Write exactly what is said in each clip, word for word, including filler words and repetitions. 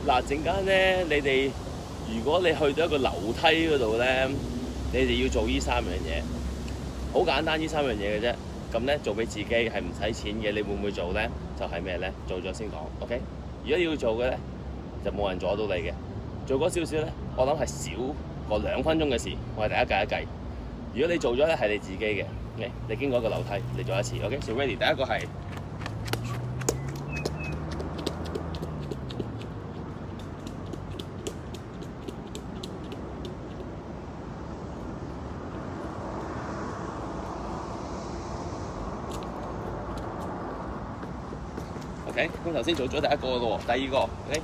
嗱，陣間咧，你哋如果你去到一個樓梯嗰度咧，你哋要做呢三樣嘢，好簡單呢三樣嘢嘅啫。咁咧做俾自己係唔使錢嘅，你會唔會做咧？就係咩咧？做咗先講 ，OK？ 如果要做嘅咧，就冇人阻到你嘅。做嗰少少咧，我諗係少過兩分鐘嘅事，我係大家計一計。如果你做咗咧，係你自己嘅，你你經過一個樓梯，你做一次 ，OK？So ready， 第一個係。OK， 咁頭先做咗第一個咯喎，第二個 ，OK。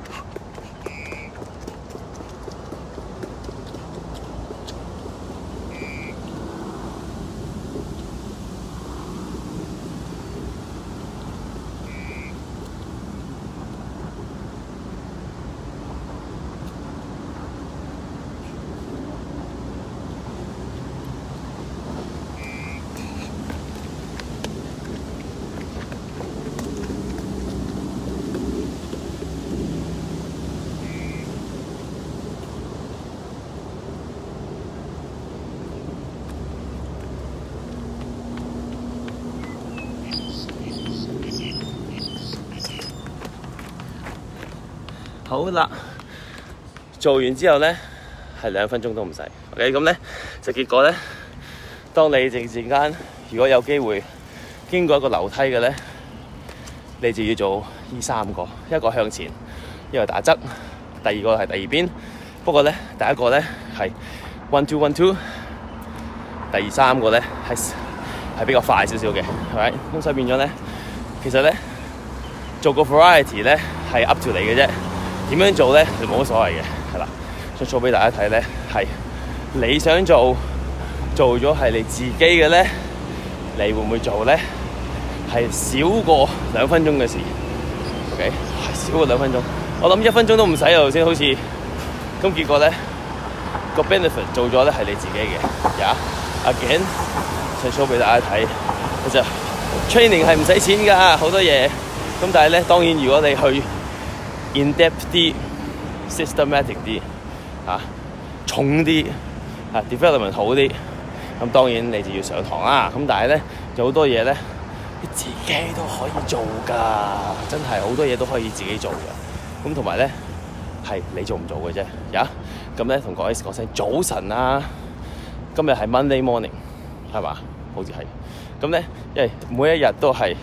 好啦，做完之後咧係兩分鐘都唔使 ，OK， 咁咧就結果咧，當你陣時間如果有機會經過一個樓梯嘅咧，你就要做呢三個，一個向前，一個打側，第二個係第二邊。不過咧，第一個咧係 one two one two， 第三個咧係係比較快少少嘅，係咪？咁所以變咗咧，其實咧做個 variety 咧係 up to 你嘅啫。點樣做咧就冇乜所謂嘅，係啦。想 show 俾大家睇咧，係你想做做咗係你自己嘅咧，你會唔會做咧？係少過兩分鐘嘅事 ，OK， 係少過兩分鐘。我諗一分鐘都唔使頭先好似，咁結果咧個 benefit 做咗咧係你自己嘅。呀、yeah? ，again 想 show 俾大家睇，其實 training 係唔使錢㗎，好多嘢。咁但係咧，當然如果你去in-depth 啲 ，systematic 啲，啊，重啲，啊 development 好啲，咁當然你就要上堂啦。咁但係咧，有好多嘢咧，你自己都可以做㗎，真係好多嘢都可以自己做嘅。咁同埋咧，係你做唔做嘅啫，呀？咁咧同各位講聲早晨啊，今日係 Monday morning， 係嘛？好似係。咁咧，因為每一日都係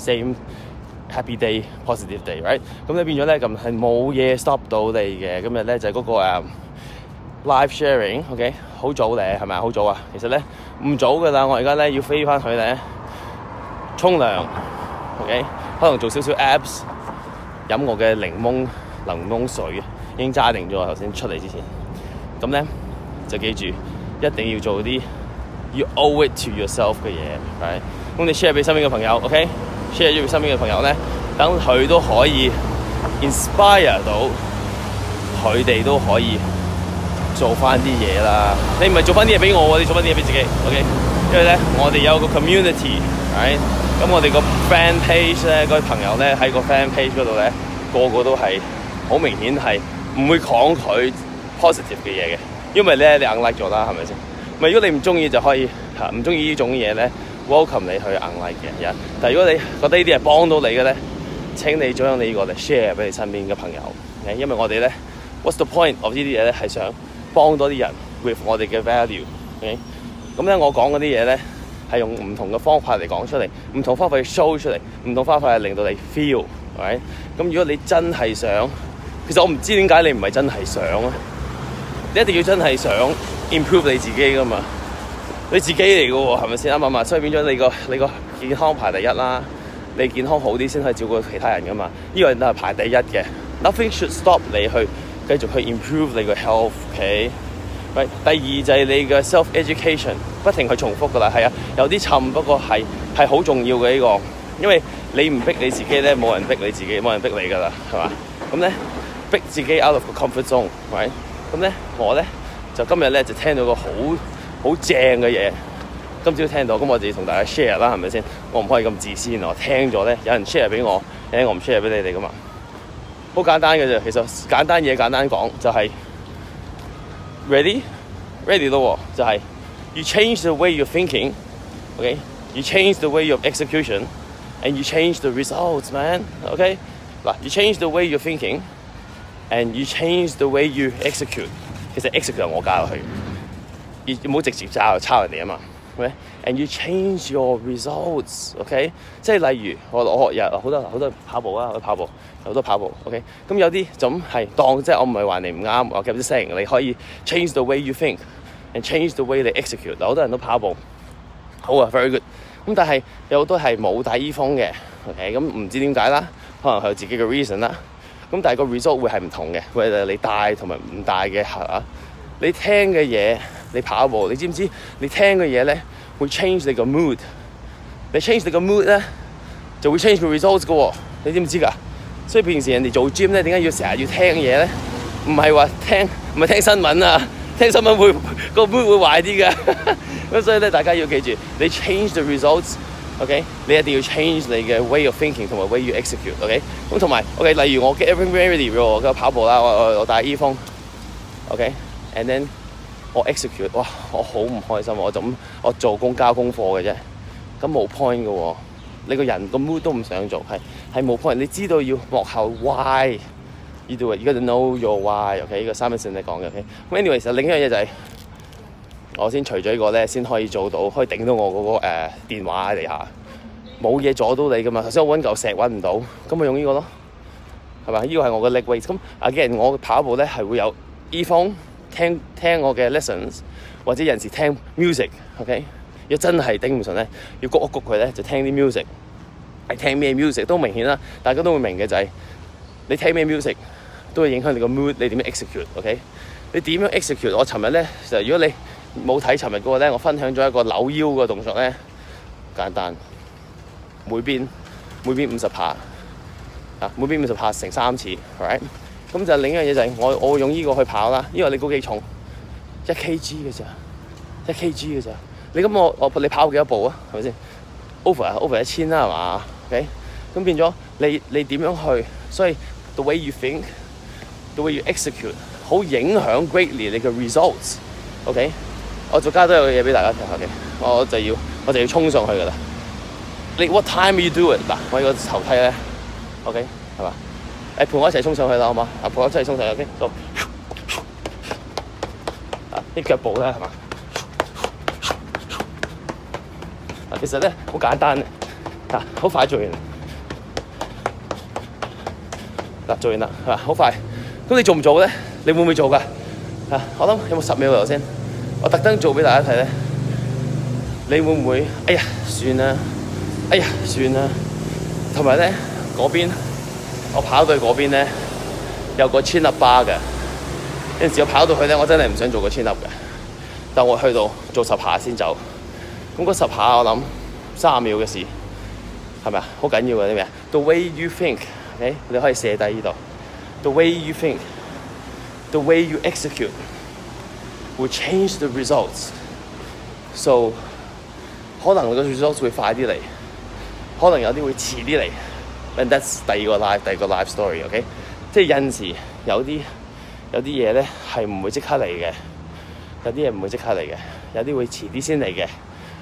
same。Happy day, positive day, right？ 咁你變咗咧，咁係冇嘢 stop 到你嘅。今日咧就係嗰個誒 live sharing，OK？ 好早咧，係咪好早啊？其實咧唔早噶啦，我而家咧要飛翻去咧沖涼 ，OK？ 可能做少少 abs， 飲我嘅檸檬檸檬水，已經揸定咗頭先出嚟之前。咁咧就記住，一定要做啲要 owe it to yourself 嘅嘢 ，right？ 咁你 share 俾身邊嘅朋友 ，OK？share 咗俾身邊嘅朋友咧，等佢都可以 inspire 到，佢哋都可以做翻啲嘢啦。你唔係做翻啲嘢俾我喎，你做翻啲嘢俾自己 ，OK？ 因為咧，我哋有個 community，right？ 咁我哋個 fan page 咧，嗰啲朋友咧喺個 fan page 嗰度咧，個個都係好明顯係唔會抗拒 positive 嘅嘢嘅，因為咧你 unlike 咗啦，係咪先？咪如果你唔中意就可以嚇，唔中意呢種嘢咧。welcome 你去 unlike 嘅人，但係如果你覺得呢啲係幫到你嘅咧，請你將你呢個嚟 share 俾你身邊嘅朋友。因為我哋咧 ，what's the point of 呢啲嘢咧，係想幫多啲人 with 我哋嘅 value。咁咧，我講嗰啲嘢咧係用唔同嘅方法嚟講出嚟，唔同方法去 show 出嚟，唔同方法係令到你 feel。咁如果你真係想，其實我唔知點解你唔係真係想啊，你一定要真係想 improve 你自己噶嘛。你自己嚟嘅喎，係咪先啱唔啱？所以變咗你個你個健康排第一啦，你健康好啲先可以照顧其他人噶嘛。呢個都係排第一嘅。Nothing should stop 你去繼續去 improve 你個 health，OK？、Okay? Right? 第二就係你嘅 self education， 不停去重複噶啦，係啊，有啲沉，不過係係好重要嘅呢、這個，因為你唔逼你自己咧，冇人逼你自己，冇人逼你噶啦，係嘛？咁咧逼自己 out of the comfort zone，right？ 咁咧我咧就今日咧就聽到個好好正嘅嘢，今朝聽到，咁我就要同大家 share 啦，係咪先？我唔可以咁自私，我聽咗咧，有人 share 俾我，誒我唔 share 俾你哋噶嘛。 好簡單嘅啫。其實簡單嘢簡單講就係、是、ready ready 咯，就係、是、you change the way you're thinking，OK，、okay? you change the way of execution，and you change the results, man，OK，、okay? 嗱 you change the way you're thinking，and you change the way you execute。其實 execute 係我加落去，而唔好直接抄抄人哋啊嘛。Okay? And you change your results，OK？、Okay? 即係例如我我有好多好多跑步啊，我跑步有好多跑步 ，OK？ 咁有啲就咁係當即係我唔係話你唔啱，我咁啲 saying 你可以 change the way you think and change the way they execute。好多人都跑步，好啊 ，very good。咁但係有好多係冇帶 earphone 嘅 ，OK？ 咁唔知點解啦，可能係有自己嘅 reason 啦。咁但係個 result 會係唔同嘅，會係你帶同埋唔帶嘅嚇。你聽嘅嘢，你跑步，你知唔知？你聽嘅嘢咧會 change 你個 mood， 你 change 你個 mood 咧就會 change 個 results 嘅喎，你知唔知㗎？所以平時人哋做 gym 咧，點解要成日要聽嘢咧？唔係話聽，唔係聽新聞啊，聽新聞會個 mood 會壞啲嘅。咁所以咧，大家要記住，你 change the results，OK？、Okay? 你一定要 change 你嘅 way of thinking 同埋 way you execute，OK？、Okay? 咁同埋 OK， 例如我 get everything ready 喎，我跑步啦，我我我帶 earphone，OK？And then 我 execute， 哇！我好唔開心，我就咁我做工交功課嘅啫，咁冇 point 嘅喎。你個人個 mood 都唔想做，係係冇 point。你知道要幕後 why you do it，you gotta know your why。OK， 呢個三一線你講嘅。OK， 咁 anyway， 其實另一樣嘢就係、是、我先除咗呢個咧，先可以做到，可以頂到我嗰、那個誒、呃、電話喺地下，冇嘢阻到你噶嘛。頭先我揾嚿石揾唔到，咁咪用呢個咯，係咪？呢個係我嘅 leg weight。咁 again， 我跑步咧係會有 earphone。聽聽我嘅 lessons， 或者有陣時聽 music，OK？、Okay? 如果真係頂唔順咧，要谷一谷佢咧，就聽啲 music。係聽咩 music 都明顯啦，大家都會明嘅就係、是、你聽咩 music 都會影響你個 mood， 你點樣 execute，OK？、Okay? 你點樣 execute？ 我尋日咧就如果你冇睇尋日嗰個咧，我分享咗一個扭腰嘅動作咧，簡單，每邊每邊五十下，啊每邊五十下乘三次 ，right？咁就另一樣嘢就係我我會用呢個去跑啦，因為你估幾重？一 kg 嘅咋，一 kg 嘅咋。你咁我我你跑幾多步啊？係咪先 ？over 啊 over 一千啦係嘛 ？OK， 咁變咗你你點樣去？所以 the way you think，the way you execute， 好影響 greatly 你嘅 results。OK， 我再加多有嘢俾大家聽。OK， 我就要我就要衝上去㗎啦。你 what time you do it？ 嗱，我呢個頭梯咧 ，OK 係嘛？誒陪我一齊衝上去啦，好嘛？啊陪我一齊衝上去 ，OK， 到啊啲腳步咧係嘛？啊其實咧好簡單嘅，嗱好快做完，嗱做完啦係嘛？好快，咁你做唔做咧？你會唔會做㗎？啊我諗有冇十秒頭先？我特登做俾大家睇咧，你會唔會？哎呀算啦，哎呀算啦，同埋咧嗰邊。我跑到去嗰邊咧，有個chin up bar嘅。有陣時我跑到去咧，我真係唔想做個chin up嘅，但我去到做十下先走。咁嗰十下我諗三十秒嘅事，係咪啊？好緊要嘅啲咩 ？The way you think，OK，、okay? 你可以寫低呢度。The way you think，the way you execute will change the results。So 可能你個 results 會快啲嚟，可能有啲會遲啲嚟。And that's 第二個 live， 第二個 live story，OK？、Okay? 即係有陣時有啲有啲嘢咧係唔會即刻嚟嘅，有啲嘢唔會即刻嚟嘅，有啲會遲啲先嚟嘅。啊、um, ，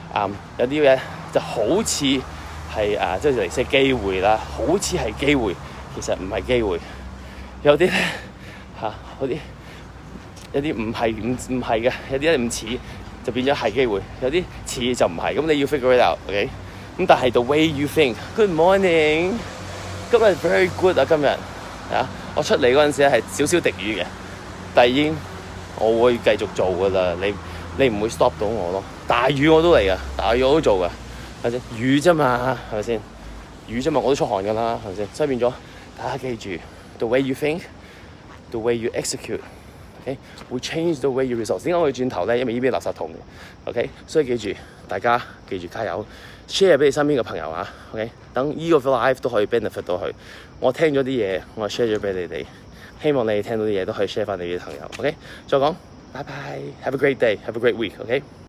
有啲嘢就好似係啊，即係嚟些機會啦，好似係機會，其實唔係機會。有啲咧嚇，嗰啲有啲唔係唔唔係嘅，有啲咧唔似就變咗係機會，有啲似就唔係。咁你要 figure it out，OK？、Okay? 咁但係 the way you think，good morning。今日 very good 啊！今日啊，我出嚟嗰陣時係少少滴雨嘅，但係已經我會繼續做噶啦。你你唔會 stop 到我咯。大雨我都嚟噶，大雨我都做噶，係咪先？雨啫嘛，係咪先？雨啫嘛，我都出汗噶啦，係咪先？所以變咗，大家記住 the way you think，the way you execute，OK， 會 change the way you result。點解我要轉頭咧？因為呢邊垃圾桶嘅 ，OK， 所以記住，大家記住加油。share 俾你身邊嘅朋友啊 ，OK？ 等依個 live 都可以 benefit 到佢。我聽咗啲嘢，我 share 咗俾你哋，希望你哋聽到啲嘢都可以 share 翻你啲朋友 ，OK？ 再講，拜拜 ，have a great day，have a great week，OK？、Okay?